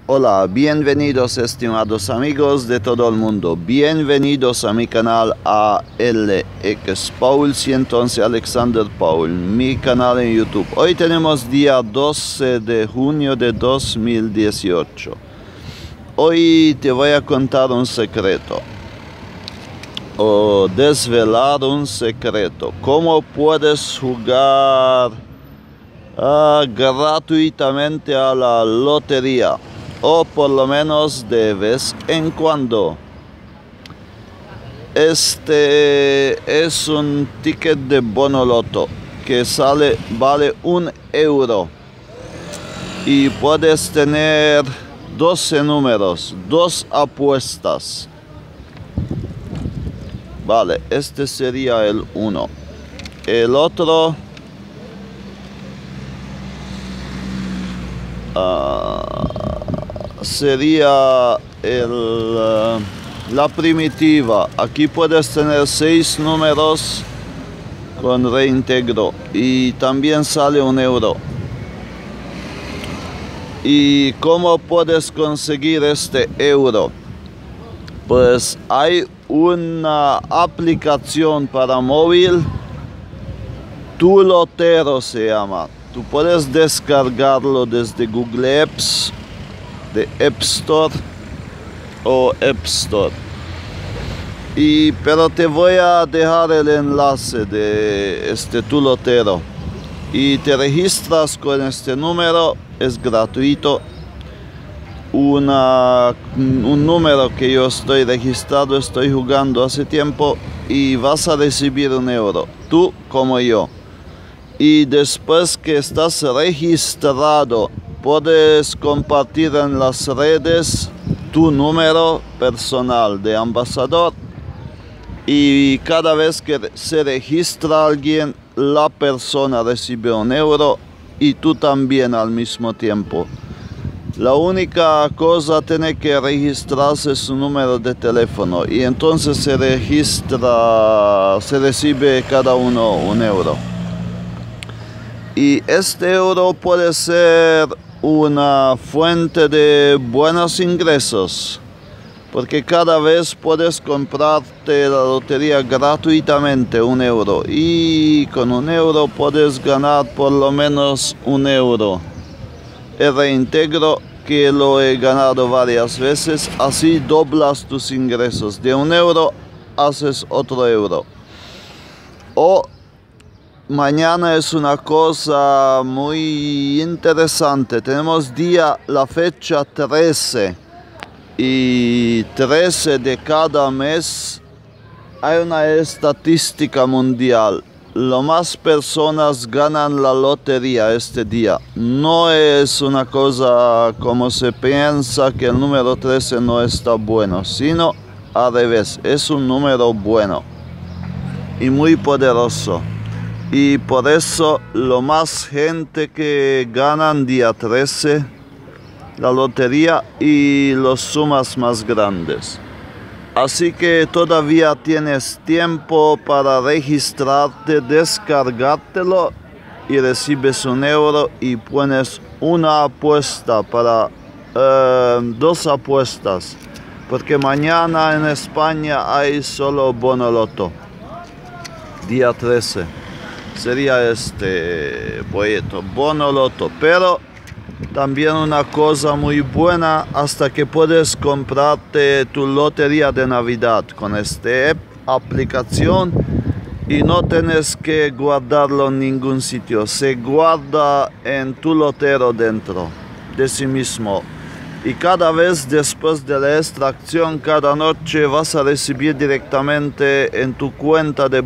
Hola, bienvenidos estimados amigos de todo el mundo. Bienvenidos a mi canal ALX Paul 111 Alexander Paul, mi canal en YouTube. Hoy tenemos día 12 de junio de 2018. Hoy te voy a contar un secreto o desvelar un secreto. ¿Cómo puedes jugar gratuitamente a la lotería? O por lo menos de vez en cuando. Este es un ticket de bono loto que vale €1 y puedes tener 12 números, 2 apuestas. Vale, este sería el 1. El otro sería la primitiva. Aquí puedes tener 6 números con reintegro y también sale €1. ¿Y cómo puedes conseguir este euro? Pues hay una aplicación para móvil, Tu Lotero se llama. Tú puedes descargarlo desde Google Apps, de App Store o App Store. Pero te voy a dejar el enlace de este Tu Lotero y te registras con este número, es gratuito. Un número que yo estoy registrado, estoy jugando hace tiempo y vas a recibir €1, tú como yo. Y después que estás registrado, puedes compartir en las redes tu número personal de ambasador y cada vez que se registra alguien, la persona recibe €1 y tú también al mismo tiempo. La única cosa tiene que registrarse su número de teléfono y entonces se recibe cada uno €1. Y este euro puede ser una fuente de buenos ingresos, porque cada vez puedes comprarte la lotería gratuitamente €1 y con €1 puedes ganar por lo menos €1. El reintegro, que lo he ganado varias veces, así doblas tus ingresos. De €1 haces otro euro. O mañana es una cosa muy interesante. Tenemos la fecha 13 y 13 de cada mes hay una estadística mundial. Lo más personas ganan la lotería este día. No es una cosa como se piensa que el número 13 no está bueno, sino al revés, es un número bueno y muy poderoso. Y por eso lo más gente que ganan día 13 la lotería y las sumas más grandes. Así que todavía tienes tiempo para registrarte, descargártelo y recibes €1 y pones una apuesta para 2 apuestas. Porque mañana en España hay solo bono loto. Día 13. Sería este boleto, bono loto, pero también una cosa muy buena hasta que puedes comprarte tu lotería de Navidad con esta aplicación y no tienes que guardarlo en ningún sitio, se guarda en Tu Lotero dentro de sí mismo y cada vez después de la extracción, cada noche vas a recibir directamente en tu cuenta de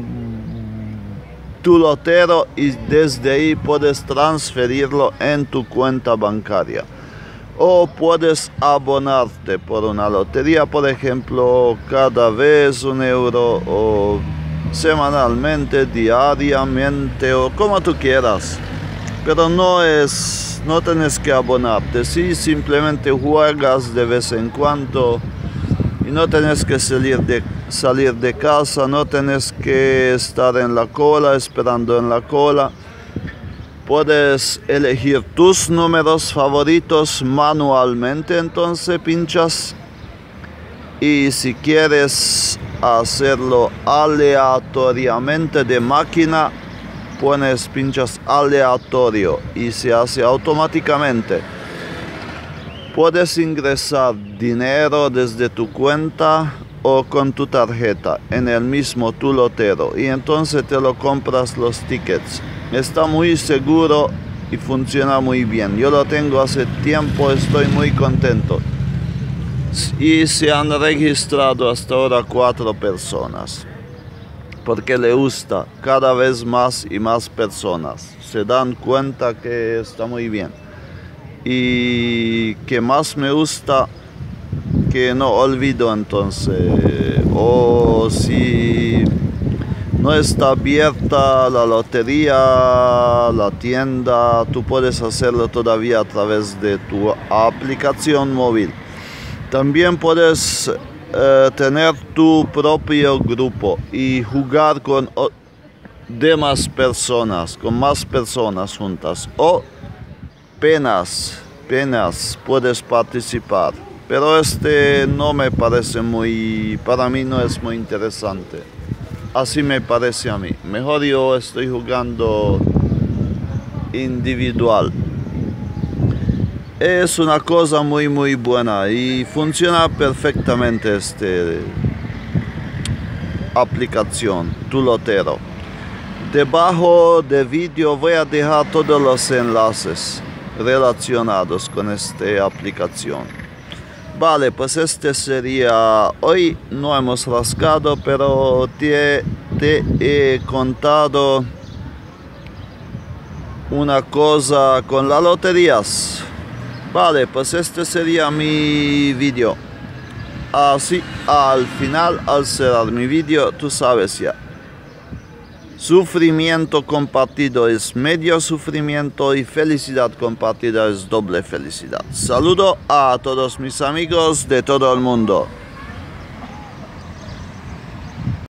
Tu Lotero y desde ahí puedes transferirlo en tu cuenta bancaria. O puedes abonarte por una lotería, por ejemplo, cada vez €1 o semanalmente, diariamente o como tú quieras. Pero no tienes que abonarte, sí, simplemente juegas de vez en cuando y no tienes que salir de casa, no tienes que estar en la cola, esperando en la cola. Puedes elegir tus números favoritos manualmente, entonces pinchas. Y si quieres hacerlo aleatoriamente de máquina, pinchas aleatorio y se hace automáticamente. Puedes ingresar dinero desde tu cuenta o con tu tarjeta en el mismo tu lotero y entonces te lo compras los tickets. Está muy seguro y funciona muy bien. Yo lo tengo hace tiempo, estoy muy contento. Y se han registrado hasta ahora 4 personas. Porque le gusta cada vez más y más personas. Se dan cuenta que está muy bien. Y que más me gusta, que no olvido entonces. O si no está abierta la lotería, la tienda, tú puedes hacerlo todavía a través de tu aplicación móvil. También puedes tener tu propio grupo y jugar con demás personas, con más personas juntas. O penas puedes participar. Pero no me parece para mí no es muy interesante. Así me parece a mí. Mejor yo estoy jugando individual. Es una cosa muy buena y funciona perfectamente aplicación, tu lotero. Debajo del vídeo voy a dejar todos los enlaces relacionados con esta aplicación. Vale, pues sería, hoy no hemos rascado, pero te he contado una cosa con las loterías. Vale, pues sería mi vídeo. Así, al final, al cerrar mi vídeo, tú sabes ya. Sufrimiento compartido es medio sufrimiento y felicidad compartida es doble felicidad. Saludo a todos mis amigos de todo el mundo.